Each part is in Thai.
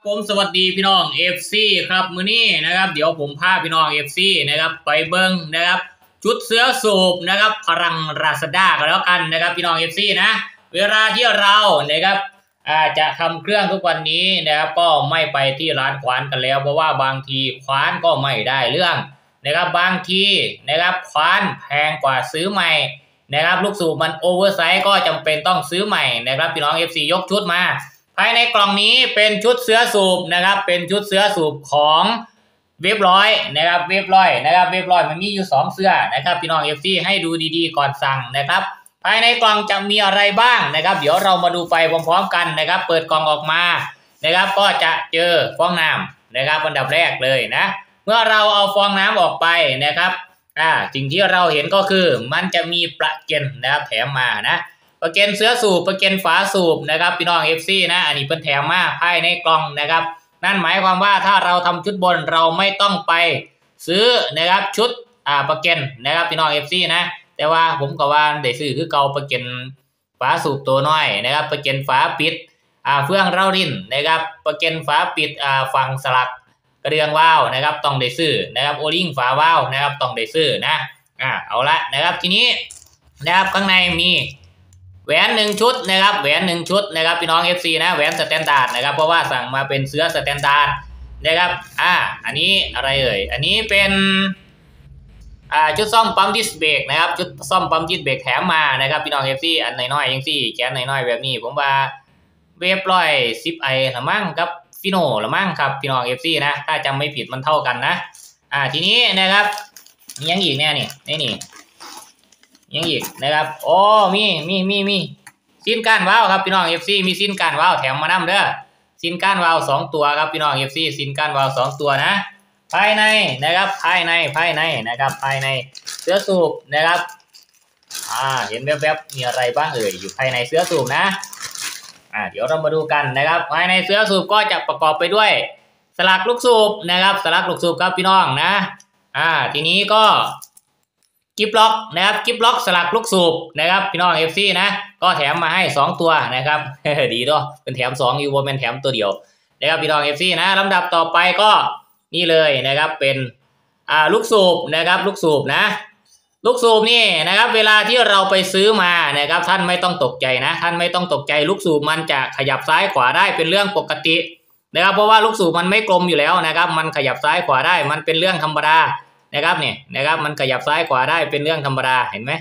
ผมสวัสดีพี่น้อง FC ครับมื้อนี้นะครับเดี๋ยวผมพาพี่น้อง FC นะครับไปเบิ้งนะครับชุดเสือสูบนะครับพลังราษฎากันแล้วกันนะครับพี่น้อง FC นะเวลาที่เรานะครับจะทำเครื่องทุกวันนี้นะครับก็ไม่ไปที่ร้านขวานกันแล้วเพราะว่าบางทีขวานก็ไม่ได้เรื่องนะครับบางทีนะครับขวานแพงกว่าซื้อใหม่นะครับลูกสูบมันโอเวอร์ไซส์ก็จำเป็นต้องซื้อใหม่นะครับพี่น้อง FC ยกชุดมาภายในกล่องนี้เป็นชุดเสือสูบนะครับเป็นชุดเสือสูบของเว็บร้อยนะครับเว็บร้อยนะครับเว็บร้อยมันมีอยู่2เสื้อนะครับพี่น้อง FC ให้ดูดีๆก่อนสั่งนะครับภายในกล่องจะมีอะไรบ้างนะครับเดี๋ยวเรามาดูไปพร้อมๆกันนะครับเปิดกล่องออกมานะครับก็จะเจอฟองน้ำนะครับอันดับแรกเลยนะเมื่อเราเอาฟองน้ำออกไปนะครับสิ่งที่เราเห็นก็คือมันจะมีประเก็นนะครับแถมมานะประเก็นเสือสูบประเก็นฝาสูบนะครับพี่น้อง FC นะอันนี้เป็นแถมมาภายในกล่องนะครับนั่นหมายความว่าถ้าเราทำชุดบนเราไม่ต้องไปซื้อนะครับชุดประเก็นนะครับพี่น้อง FC นะแต่ว่าผมก็ว่าได้ซื้อคือเก่าประเก็นฝาสูบตัวน้อยนะครับประเก็นฝาปิดเฟื่องเร่ารินนะครับประเก็นฝาปิดฝั่งสลักกระเดื่องว่าวนะครับต้องได้ซื้อนะครับโอลิงฝาว่าวนะครับต้องได้ซื้อนะเอาละนะครับทีนี้นะครับข้างในมีแหวน1ชุดนะครับแหวน1ชุดนะครับพี่น้อง FC นะแหวนสแตนดาร์ดนะครับเพราะว่าสั่งมาเป็นเสื้อสแตนดาร์ดนะครับอันนี้อะไรเอ่ยอันนี้เป็นชุดซ่อมปั๊มดิสเบรกนะครับชุดซ่อมปั๊มดิสเบรกแถมมานะครับพี่น้อง FC อันน้อยๆยังซี่แกนน้อยๆแบบนี้ผมว่าเวฟ110 ไอละมั่งครับฟิโน่ละมั่งครับพี่น้อง FC นะถ้าจำไม่ผิดมันเท่ากันนะทีนี้นะครับยังอีกเนี่ยนี่ยังอีกนะครับโอ้มีซินก้านว้าวครับพี่น้อง FC มีซินก้านว้าวแถมมานำเด้อซินก้านว้าว2ตัวครับพี่น้อง FC ซินก้านว้าว2ตัวนะภายในนะครับภายในนะครับภายในเสื้อสูบนะครับเห็นแวบๆมีอะไรบ้างเอ่ยอยู่ภายในเสื้อสูบนะเดี๋ยวเรามาดูกันนะครับภายในเสื้อสูบก็จะประกอบไปด้วยสลักลูกสูบนะครับสลักลูกสูบครับพี่น้องนะทีนี้ก็กิฟล็อกนะครับกิฟล็อกสลักลูกสูบนะครับพี่น้อง FC นะก็แถมมาให้2ตัวนะครับ ดีด้วยเป็นแถม2อยู่บนเป็นแถมตัวเดียวนะครับพี่น้อง FC นะลำดับต่อไปก็นี่เลยนะครับเป็นลูกสูบนะครับลูกสูบนะลูกสูบนี่นะครับเวลาที่เราไปซื้อมานะครับท่านไม่ต้องตกใจนะท่านไม่ต้องตกใจลูกสูบมันจะขยับซ้ายขวาได้เป็นเรื่องปกตินะครับเพราะว่าลูกสูบมันไม่กลมอยู่แล้วนะครับมันขยับซ้ายขวาได้มันเป็นเรื่องธรรมดานะครับเนี่ยนะครับมันขยับซ้ายขวาได้เป็นเรื่องธรรมดาเห็นไหม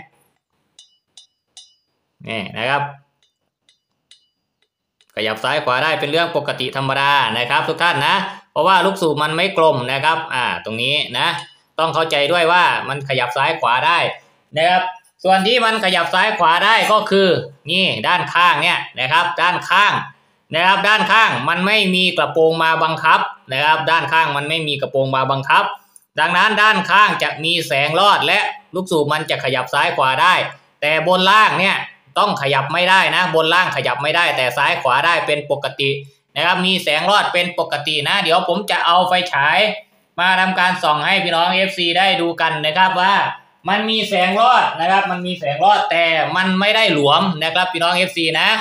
นี่นะครับขยับซ้ายขวาได้เป็นเรื่องปกติธรรมดานะครับทุกท่านนะเพราะว่าลูกสูบมันไม่กลมนะครับตรงนี้นะต้องเข้าใจด้วยว่ามันขยับซ้ายขวาได้นะครับส่วนที่มันขยับซ้ายขวาได้ก็คือนี่ด้านข้างเนี่ยนะครับด้านข้างนะครับด้านข้างมันไม่มีกระโปรงมาบังคับนะครับด้านข้างมันไม่มีกระโปรงมาบังคับดังนั้นด้านข้างจะมีแสงรอดและลูกสูบมันจะขยับซ้ายขวาได้แต่บนล่างเนี่ยต้องขยับไม่ได้นะบนล่างขยับไม่ได้แต่ซ้ายขวาได้เป็นปกตินะครับมีแสงรอดเป็นปกตินะเดี๋ยวผมจะเอาไฟฉายมาทำการส่องให้พี่น้อง FC ได้ดูกันนะครับว่ามันมีแสงรอดนะครับมันมีแสงรอดแต่มันไม่ได้หลวมนะครับพี่น้อง FC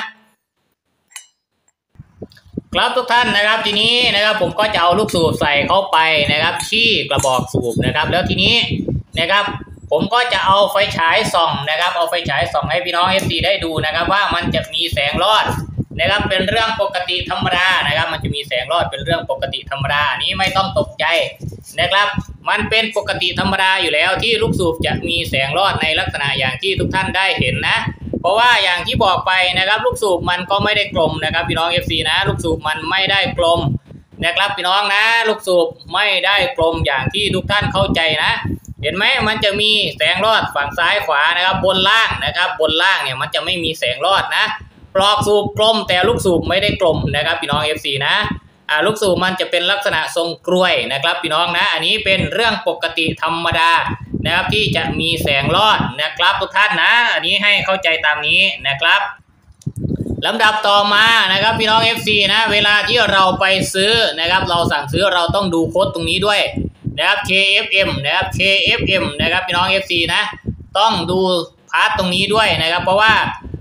นะครับทุกท่านนะครับทีนี้นะครับผมก็จะเอาลูกสูบใส่เข้าไปนะครับที่กระบอกสูบนะครับแล้วทีนี้นะครับผมก็จะเอาไฟฉายส่องนะครับเอาไฟฉายส่องให้พี่น้อง FC ได้ดูนะครับว่ามันจะมีแสงรอดนะครับเป็นเรื่องปกติธรรมดานะครับมันจะมีแสงรอดเป็นเรื่องปกติธรรมดานี้ไม่ต้องตกใจนะครับมันเป็นปกติธรรมดาอยู่แล้วที่ลูกสูบจะมีแสงรอดในลักษณะอย่างที่ทุกท่านได้เห็นนะเพราะว่าอย่างที่บอกไปนะครับลูกสูบมันก็ไม่ได้กลมนะครับพี่น้อง FC นะลูกสูบมันไม่ได้กลมนะครับพี่น้องนะลูกสูบไม่ได้กลมอย่างที่ทุกท่านเข้าใจนะเห็นไหมมันจะมีแสงรอดฝั่งซ้ายขวานะครับบนล่างนะครับบนล่างเนี่ยมันจะไม่มีแสงรอดนะปลอกสูบกลมแต่ลูกสูบไม่ได้กลมนะครับพี่น้อง FC นะลูกสูบมันจะเป็นลักษณะทรงกล้วยนะครับพี่น้องนะอันนี้เป็นเรื่องปกติธรรมดานะครับที่จะมีแสงรอดนะครับทุกท่านนะอันนี้ให้เข้าใจตามนี้นะครับลำดับต่อมานะครับพี่น้อง FC นะเวลาที่เราไปซื้อนะครับเราสั่งซื้อเราต้องดูโค้ดตรงนี้ด้วยนะครับ KFM นะครับ KFM นะครับพี่น้อง FC นะต้องดูพาร์ทตรงนี้ด้วยนะครับเพราะว่า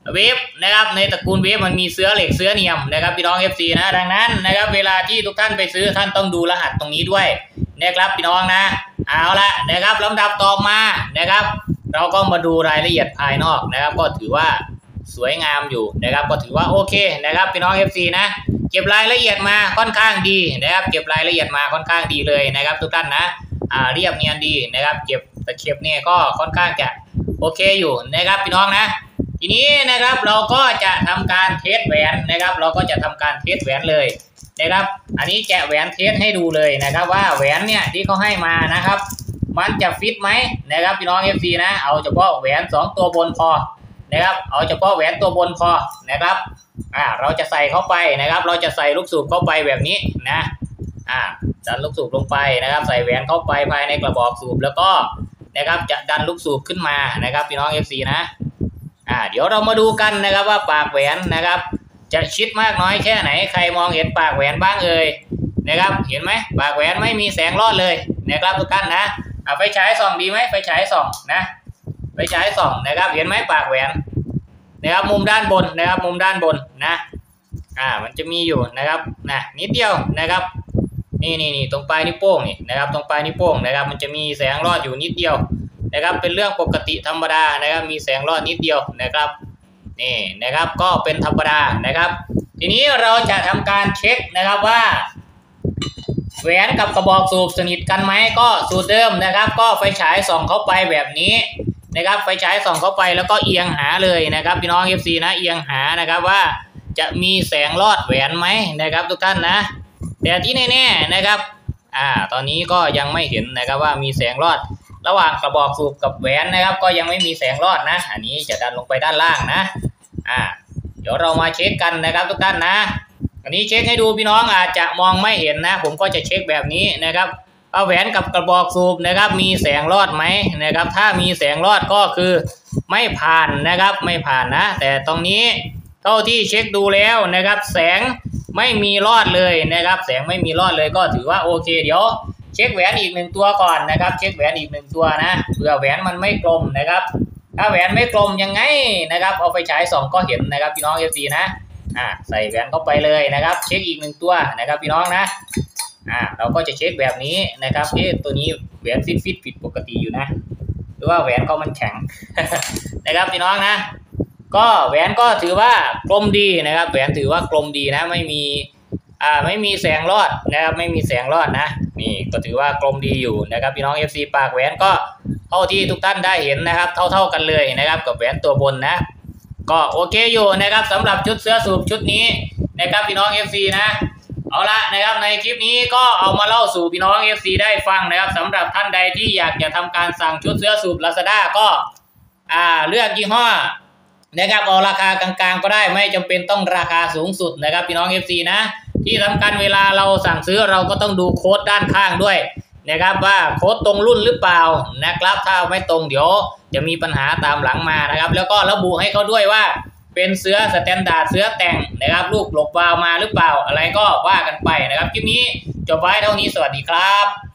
เวฟนะครับในตระกูลเวฟมันมีเสื้อเหล็กเสื้อเนียมนะครับพี่น้อง FC นะดังนั้นนะครับเวลาที่ทุกท่านไปซื้อท่านต้องดูรหัสตรงนี้ด้วยนะครับพี่น้องนะเอาละนะครับลำดับต่อมานะครับเราก็มาดูรายละเอียดภายนอกนะครับก็ถือว่าสวยงามอยู่นะครับก็ถือว่าโอเคนะครับพี่น้อง FC นะเก็บรายละเอียดมาค่อนข้างดีนะครับเก็บรายละเอียดมาค่อนข้างดีเลยนะครับทุกท่านนะเรียบเนียนดีนะครับเก็บตะเข็บเนี่ยก็ค่อนข้างจะโอเคอยู่นะครับพี่น้องนะทีนี้นะครับเราก็จะทำการเทสแหวนนะครับเราก็จะทำการเทสแหวนเลยนะครับอันนี้แกะแหวนเทสให้ดูเลยนะครับว่าแหวนเนี่ยที่เขาให้มานะครับมันจะฟิตไหมนะครับพี่น้อง FC นะเอาเฉพาะแหวน2ตัวบนพอนะครับเอาเฉพาะแหวนตัวบนพอนะครับเราจะใส่เข้าไปนะครับเราจะใส่ลูกสูบเข้าไปแบบนี้นะดันลูกสูบลงไปนะครับใส่แหวนเข้าไปภายในกระบอกสูบแล้วก็นะครับจะดันลูกสูบขึ้นมานะครับพี่น้อง FC นะเดี๋ยวเรามาดูกันนะครับว่าปากแหวนนะครับจะชิดมากน้อยแค่ไหนใครมองเห็นปากแหวนบ้างเอ่ยนะครับเห็นไหมปากแหวนไม่มีแสงรอดเลยนะครับทุกท่านนะไฟฉายส่องดีไหมไฟฉายส่องนะไฟฉายส่องนะครับเห็นไหมปากแหวนนะครับมุมด้านบนนะครับมุมด้านบนนะมันจะมีอยู่นะครับนิดเดียวนะครับนี่ตรงปลายนิ้วโป้งนี่นะครับตรงปลายนิ้วโป้งนะครับมันจะมีแสงรอดอยู่นิดเดียวนะครับเป็นเรื่องปกติธรรมดานะครับมีแสงรอดนิดเดียวนะครับนี่นะครับก็เป็นธรรมดานะครับทีนี้เราจะทำการเช็คนะครับว่าแหวนกับกระบอกสูบสนิทกันไหมก็สูตรเดิมนะครับก็ไฟฉายส่องเข้าไปแบบนี้นะครับไฟฉายส่องเข้าไปแล้วก็เอียงหาเลยนะครับพี่น้อง FC นะเอียงหานะครับว่าจะมีแสงรอดแหวนไหมนะครับทุกท่านนะแต่ที่แน่ๆนะครับตอนนี้ก็ยังไม่เห็นนะครับว่ามีแสงรอดระหว่างกระบอกสูบกับแหวนนะครับก็ยังไม่มีแสงรอดนะอันนี้จะดันลงไปด้านล่างนะเดี๋ยวเรามาเช็คกันนะครับทุกท่านนะอันนี้เช็คให้ดูพี่น้องอาจจะมองไม่เห็นนะผมก็จะเช็คแบบนี้นะครับเอาแหวนกับกระบอกสูบนะครับมีแสงรอดไหมนะครับถ้ามีแสงรอดก็คือไม่ผ่านนะครับไม่ผ่านนะแต่ตรงนี้เท่าที่เช็คดูแล้วนะครับแสงไม่มีรอดเลยนะครับแสงไม่มีรอดเลยก็ถือว่าโอเคเดี๋ยวเช็คแหวนอีก1ตัวก่อนนะครับเช็คแหวนอีก1ตัวนะเผื่อแหวนมันไม่กลมนะครับถ้าแหวนไม่กลมยังไงนะครับเอาไฟฉายส่องก็เห็นนะครับพี่น้อง FC นะใส่แหวนเข้าไปเลยนะครับเช็คอีก1ตัวนะครับพี่น้องนะเราก็จะเช็คแบบนี้นะครับตัวนี้แหวนฟิตผิดปกติอยู่นะหรือว่าแหวนเขามันแข็ง นะครับพี่น้องนะก็แหวนก็ถือว่ากลมดีนะครับแหวนถือว่ากลมดีนะไม่มีแสงรอดนะครับไม่มีแสงรอดนะนี่ก็ถือว่ากลมดีอยู่นะครับพี่น้อง FC ปากแหวนก็เท่าที่ทุกท่านได้เห็นนะครับเท่ากันเลยนะครับกับแหวนตัวบนนะก็โอเคอยู่นะครับสำหรับชุดเสื้อสูบชุดนี้นะครับพี่น้อง FC นะเอาละนะครับในคลิปนี้ก็เอามาเล่าสู่พี่น้อง FC ได้ฟังนะครับสำหรับท่านใดที่อยากจะทำการสั่งชุดเสื้อสูบ Lazada ก็เลือกยี่ห้อนะครับเอาราคากลางๆก็ได้ไม่จำเป็นต้องราคาสูงสุดนะครับพี่น้อง FC นะที่สำคัญเวลาเราสั่งซื้อเราก็ต้องดูโค้ดด้านข้างด้วยนะครับว่าโค้ดตรงรุ่นหรือเปล่านะครับถ้าไม่ตรงเดี๋ยวจะมีปัญหาตามหลังมานะครับแล้วก็ระบุให้เขาด้วยว่าเป็นเสื้อสแตนดาร์ดเสื้อแต่งนะครับลูกหลบวาวมาหรือเปล่าอะไรก็ว่ากันไปนะครับคลิปนี้จบไว้เท่านี้สวัสดีครับ